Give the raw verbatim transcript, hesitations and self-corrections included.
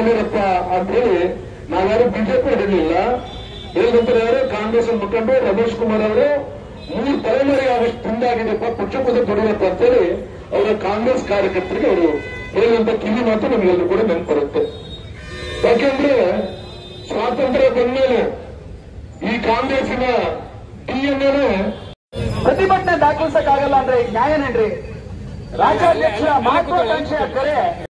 ಯಡಿಯೂರಪ್ಪ ಅಂತ ಹೇಳಿ ನಾವ್ಯಾರು ಬಿಜೆಪಿ ಹಿಡಿಲಿಲ್ಲ. ಹೇಳಿದಂತರ ಯಾರು ಕಾಂಗ್ರೆಸ್ ಮುಖಂಡರು ರಮೇಶ್ ಕುಮಾರ್ ಅವರು ಮೂರು ತಲೆಮಾರಿ ಆದಷ್ಟು ತುಂಡಾಗಿದೆಪ್ಪ ಪಕ್ಷ ಪದ ತೊಡಿಯಪ್ಪ ಅಂತೇಳಿ ಅವರ ಕಾಂಗ್ರೆಸ್ ಕಾರ್ಯಕರ್ತರಿಗೆ ಅವರು ಹೇಳಿದಂತ ಕಿವಿ ಮಾತು ನಮಗೆಲ್ಲರೂ ಕೂಡ ನೆನಪು ಬರುತ್ತೆ. ಯಾಕೆಂದ್ರೆ ಸ್ವಾತಂತ್ರ್ಯ ಬಂದ್ಮೇಲೆ ಈ ಕಾಂಗ್ರೆಸ್ಸಿನ ಡಿಎನ್ಎ ಪ್ರತಿಭಟನೆ ದಾಖಲಿಸಕ್ಕಾಗಲ್ಲ ಅಂದ್ರೆ ನ್ಯಾಯನೇನ್ರಿ? ರಾಜ್ಯಾಧ್ಯಕ್ಷರ ಮಹತ್ವಾಕಾಂಕ್ಷೆಯ ಕರೆ